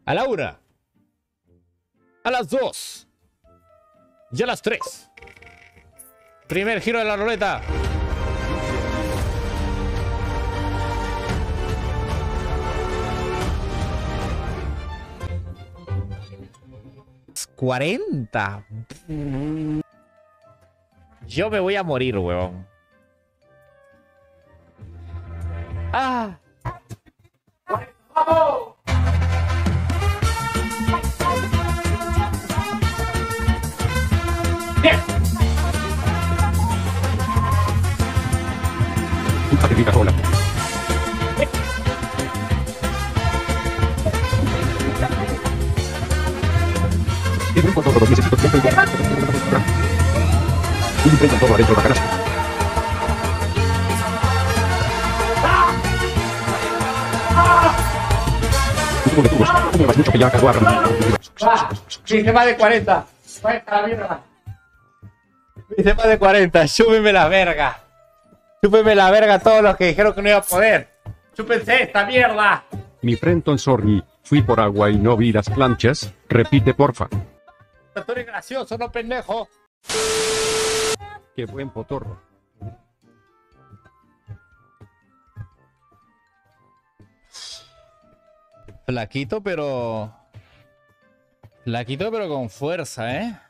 A la 1. A las 2. Y a las 3. Primer giro de la ruleta. ¡40! Yo me voy a morir, huevón. ¡Ah! ¡Vamos! ¡Bien! Puta que rica cola. Es un poco todo, necesito tiempo y un intento todo adentro de la canasta. Un de tubos, no me vas mucho que ya acabo Hice más de 40. ¡Cuesta la mierda! Hice más de 40. Chúpeme la verga. Chúpeme la verga a todos los que dijeron que no iba a poder. ¡Chúpense esta mierda! Mi Frenton sorry, fui por agua y no vi las planchas. Repite, porfa. Tú eres gracioso, no pendejo. Qué buen potorro. Flaquito, pero con fuerza, ¿eh?